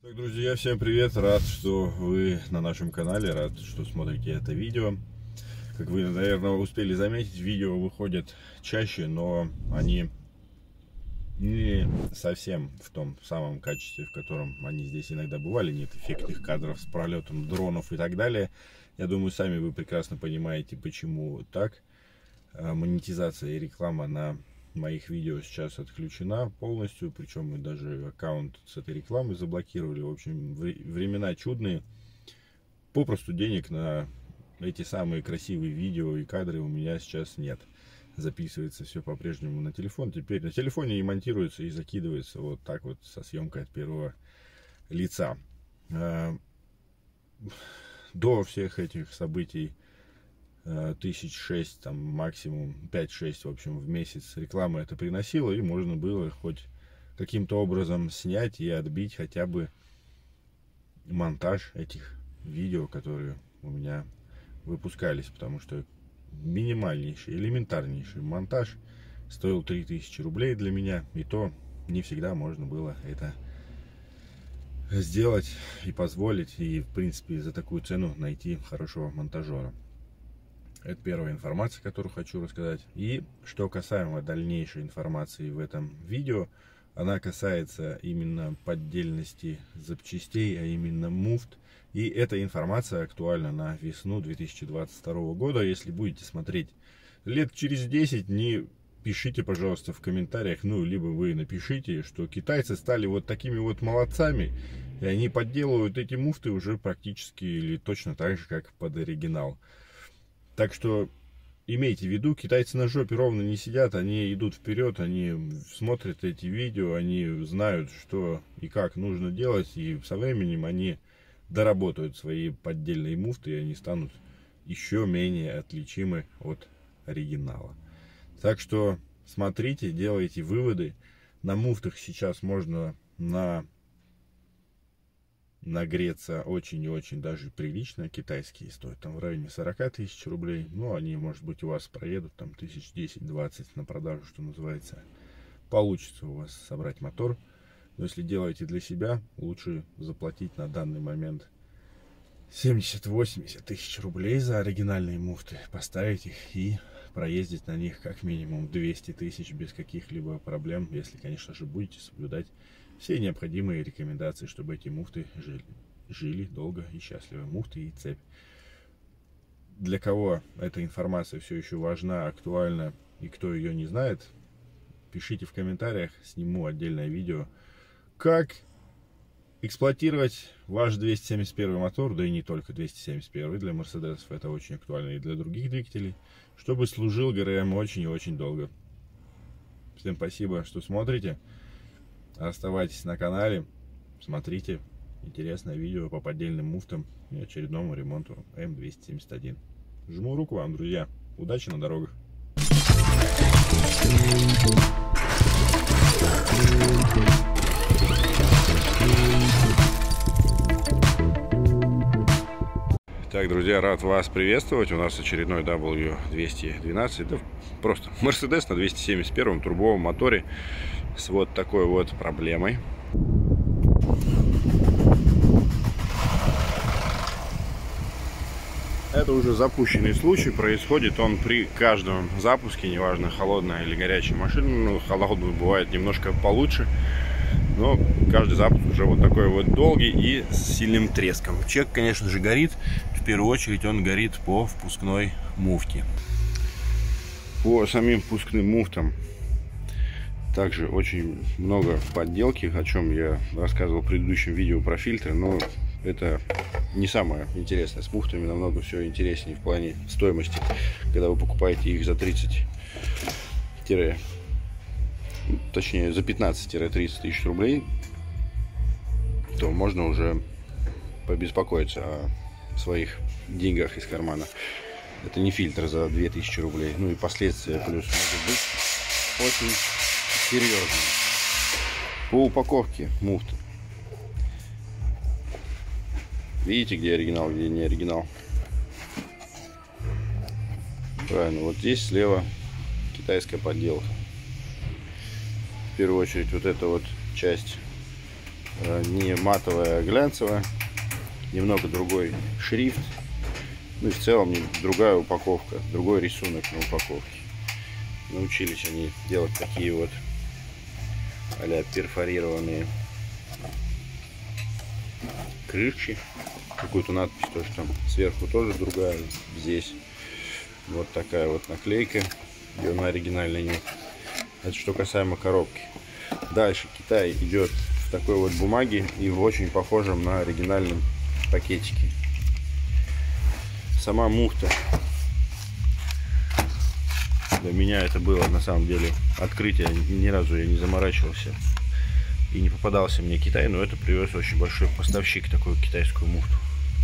Так, друзья, всем привет! Рад, что вы на нашем канале, рад, что смотрите это видео. Как вы, наверное, успели заметить, видео выходят чаще, но они не совсем в том самом качестве, в котором они здесь иногда бывали. Нет эффектных кадров с пролетом дронов и так далее. Я думаю, сами вы прекрасно понимаете, почему так. Монетизация и реклама на моих видео сейчас отключена полностью, причем мы даже аккаунт с этой рекламой заблокировали. В общем, времена чудные. Попросту денег на эти самые красивые видео и кадры у меня сейчас нет. Записывается все по-прежнему на телефон. Теперь на телефоне и монтируется, и закидывается вот так вот со съемкой от первого лица. До всех этих событий 1006, там максимум 5-6, в общем, в месяц рекламы это приносило, и можно было хоть каким-то образом снять и отбить хотя бы монтаж этих видео, которые у меня выпускались, потому что минимальнейший, элементарнейший монтаж стоил 3000 рублей для меня, и то не всегда можно было это сделать и позволить, и в принципе за такую цену найти хорошего монтажера. Это первая информация, которую хочу рассказать. И что касаемо дальнейшей информации в этом видео, она касается именно поддельности запчастей, а именно муфт. И эта информация актуальна на весну 2022 года. Если будете смотреть лет через 10, не пишите, пожалуйста, в комментариях, ну, либо вы напишите, что китайцы стали вот такими вот молодцами, и они подделывают эти муфты уже практически или точно так же, как под оригинал. Так что имейте в виду, китайцы на жопе ровно не сидят, они идут вперед, они смотрят эти видео, они знают, что и как нужно делать, и со временем они доработают свои поддельные муфты, и они станут еще менее отличимы от оригинала. Так что смотрите, делайте выводы. На муфтах сейчас можно нагреться очень и очень даже прилично. Китайские стоят там в районе 40 тысяч рублей. Ну, они, может быть, у вас проедут там 1010-20 на продажу, что называется. Получится у вас собрать мотор. Но если делаете для себя, лучше заплатить на данный момент 70-80 тысяч рублей за оригинальные муфты. Поставить их и проездить на них как минимум 200 тысяч без каких-либо проблем. Если, конечно же, будете соблюдать все необходимые рекомендации, чтобы эти муфты жили долго и счастливо. Муфты и цепь. Для кого эта информация все еще важна, актуальна, и кто ее не знает, пишите в комментариях, сниму отдельное видео, как эксплуатировать ваш 271 мотор, да и не только 271, для мерседесов это очень актуально, и для других двигателей, чтобы служил ГРМ очень и очень долго. Всем спасибо, что смотрите. Оставайтесь на канале, смотрите интересное видео по поддельным муфтам и очередному ремонту М271. Жму руку вам, друзья. Удачи на дорогах. Так, друзья, рад вас приветствовать. У нас очередной W212. Да, просто Mercedes на 271 турбовом моторе с вот такой вот проблемой. Это уже запущенный случай. Происходит он при каждом запуске, неважно, холодная или горячая машина. Ну, холодную бывает немножко получше. Но каждый запуск уже вот такой вот долгий и с сильным треском. Чек, конечно же, горит. В первую очередь он горит по впускной муфте. По самим впускным муфтам также очень много подделки, о чем я рассказывал в предыдущем видео про фильтры. Но это не самое интересное. С муфтами намного все интереснее в плане стоимости. Когда вы покупаете их за 30, точнее за 15-30 тысяч рублей, то можно уже побеспокоиться о своих деньгах из кармана. Это не фильтр за 2000 рублей. Ну и последствия плюс может быть очень серьезные. По упаковке муфты. Видите, где оригинал, где не оригинал? Правильно, вот здесь слева китайская подделка. В первую очередь вот эта вот часть Не матовая, а глянцевая. Немного другой шрифт. Ну и в целом другая упаковка, другой рисунок на упаковке. Научились они делать такие вот а-ля перфорированные крышки. Какую-то надпись тоже там сверху тоже другая. Здесь вот такая вот наклейка. Ее на оригинальной нет. Это что касаемо коробки. Дальше Китай идет в такой вот бумаге и в очень похожем на оригинальном пакетике. Сама муфта. Для меня это было на самом деле открытие. Ни разу я не заморачивался и не попадался мне Китай, но это привез очень большой поставщик такую китайскую муфту.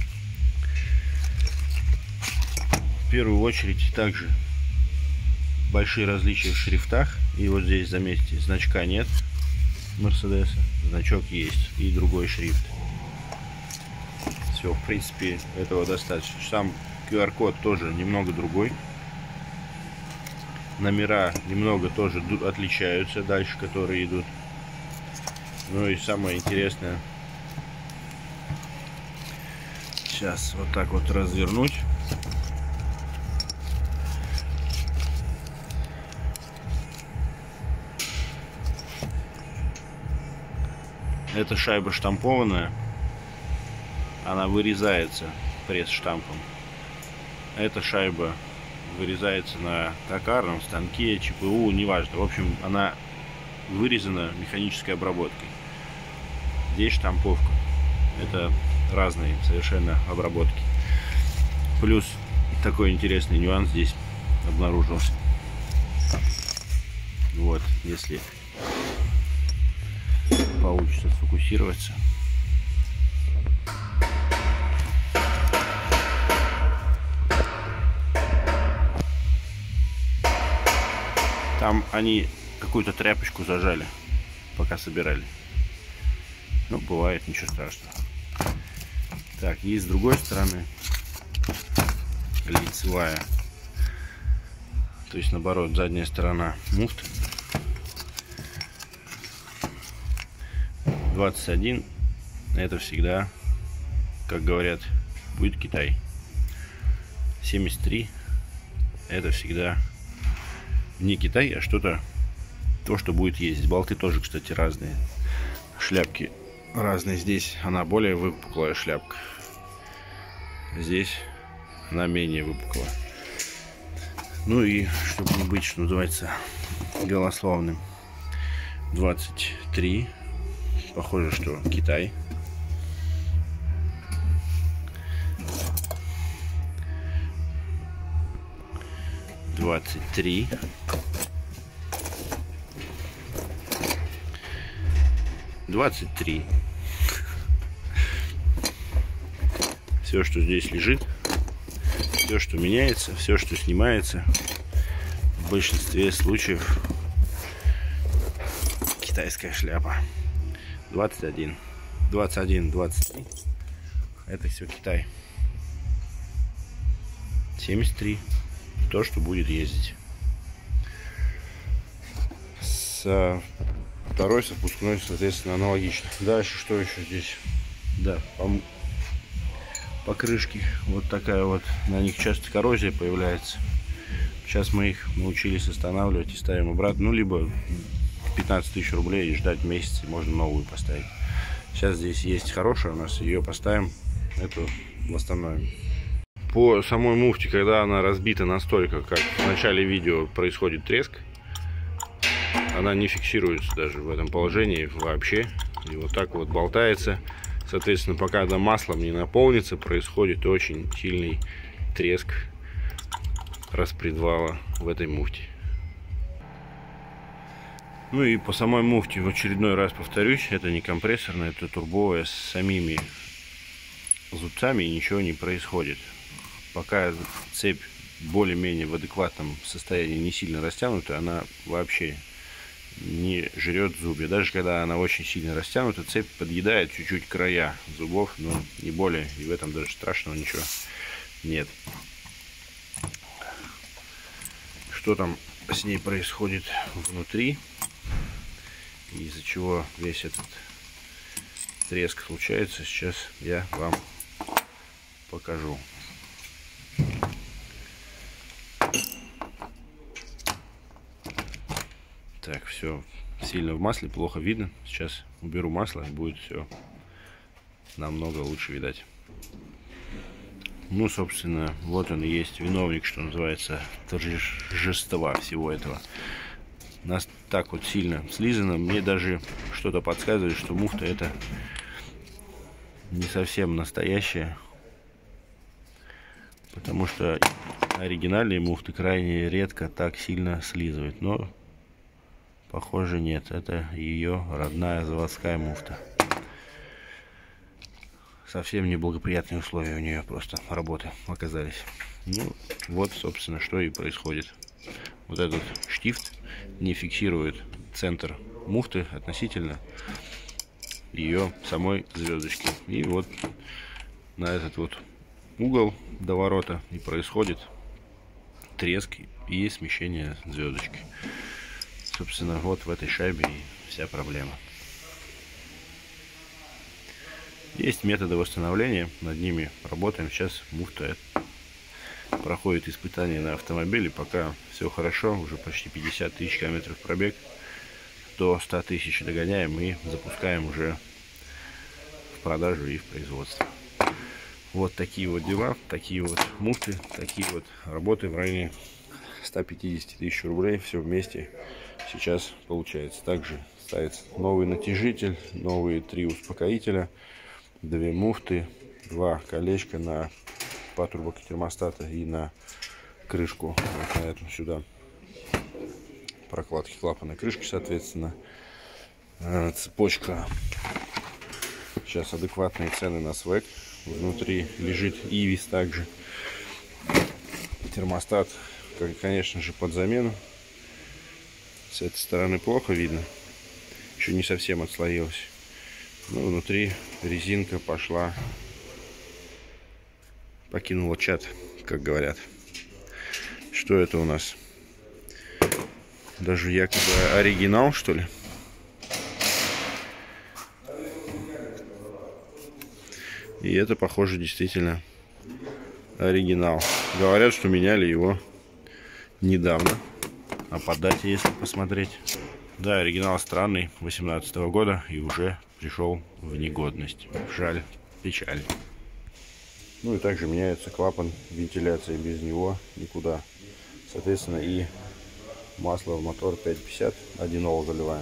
В первую очередь также большие различия в шрифтах. И вот здесь, заметьте, значка нет Мерседеса, значок есть и другой шрифт. Все, в принципе, этого достаточно. Сам QR-код тоже немного другой. Номера немного тоже отличаются дальше, которые идут. Ну и самое интересное, сейчас вот так вот развернуть. Эта шайба штампованная, она вырезается пресс-штампом. Эта шайба вырезается на токарном станке, ЧПУ, неважно. В общем, она вырезана механической обработкой. Здесь штамповка. Это разные совершенно обработки. Плюс такой интересный нюанс здесь обнаружился. Вот, если получится сфокусироваться. Там они какую-то тряпочку зажали, пока собирали. Ну, бывает, ничего страшного. Так, и с другой стороны лицевая. То есть, наоборот, задняя сторона муфты. 21. Это всегда, как говорят, будет Китай. 73. Это всегда не Китай, а что-то, то, что будет ездить. Болты тоже, кстати, разные. Шляпки разные. Здесь она более выпуклая шляпка. Здесь она менее выпуклая. Ну и, чтобы не быть, что называется, голословным, 23. Похоже, что Китай. 23. 23. Все, что здесь лежит, все, что меняется, все, что снимается, в большинстве случаев китайская шляпа. 21. 21, 23. Это все Китай. 73. То, что будет ездить. Второй совпускной, соответственно, аналогично. Дальше что еще здесь? Да, покрышки. Вот такая вот. На них часто коррозия появляется. Сейчас мы их научились останавливать и ставим обратно. Ну, либо 15 тысяч рублей и ждать месяц, и можно новую поставить. Сейчас здесь есть хорошая у нас. Ее поставим. Эту восстановим. По самой муфте, когда она разбита настолько, как в начале видео происходит треск, она не фиксируется даже в этом положении вообще. И вот так вот болтается. Соответственно, пока она маслом не наполнится, происходит очень сильный треск распредвала в этой муфте. Ну и по самой муфте в очередной раз повторюсь, это не компрессорная, это турбовая с самими зубцами, и ничего не происходит. Пока цепь более-менее в адекватном состоянии, не сильно растянута, она вообще не жрет зубья. Даже когда она очень сильно растянута, цепь подъедает чуть-чуть края зубов, но не более. И в этом даже страшного ничего нет. Что там с ней происходит внутри, из-за чего весь этот треск случается. Сейчас я вам покажу. Так, все сильно в масле, плохо видно. Сейчас уберу масло, и будет все намного лучше видать. Ну, собственно, вот он и есть виновник, что называется, торжества всего этого. Нас так вот сильно слизано. Мне даже что-то подсказывает, что муфта это не совсем настоящая. Потому что оригинальные муфты крайне редко так сильно слизывают. Но, похоже, нет. Это ее родная заводская муфта. Совсем неблагоприятные условия у нее просто работы оказались. Ну, вот, собственно, что и происходит. Вот этот штифт не фиксирует центр муфты относительно ее самой звездочки. И вот на этот вот угол до ворота и происходит треск и смещение звездочки. Собственно, вот в этой шайбе и вся проблема. Есть методы восстановления, над ними работаем. Сейчас муфта проходит испытания на автомобиле, пока все хорошо, уже почти 50 тысяч километров пробег, до 100 тысяч догоняем и запускаем уже в продажу и в производство. Вот такие вот дела, такие вот муфты, такие вот работы в районе 150 тысяч рублей, все вместе сейчас получается. Также ставится новый натяжитель, новые 3 успокоителя, 2 муфты, 2 колечка на патрубок термостата и на крышку, вот на эту сюда, прокладки клапана крышки, соответственно. Цепочка, сейчас адекватные цены на свек, внутри лежит ивис также. Термостат, конечно же, под замену. С этой стороны плохо видно, еще не совсем отслоилась. Но внутри резинка пошла, покинула чат, как говорят. Что это у нас? Даже якобы оригинал, что ли? И это, похоже, действительно оригинал. Говорят, что меняли его недавно. А по дате, если посмотреть. Да, оригинал странный, 2018 года, и уже пришел в негодность. Жаль, печаль. Ну и также меняется клапан вентиляции, без него никуда. Соответственно, и масло в мотор 550, 1 заливаем.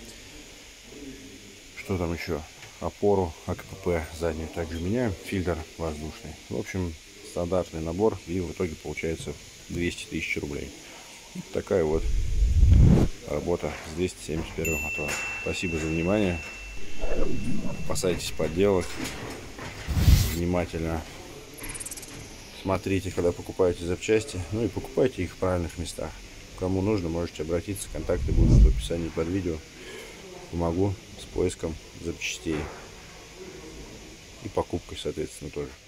Что там еще? Опору АКПП заднюю также меняем, фильтр воздушный. В общем, стандартный набор, и в итоге получается 200 тысяч рублей. Вот такая вот работа с 271 мотора. Спасибо за внимание. Опасайтесь подделок. Внимательно смотрите, когда покупаете запчасти. Ну и покупайте их в правильных местах. Кому нужно, можете обратиться. Контакты будут в описании под видео. Помогу с поиском запчастей. И покупкой, соответственно, тоже.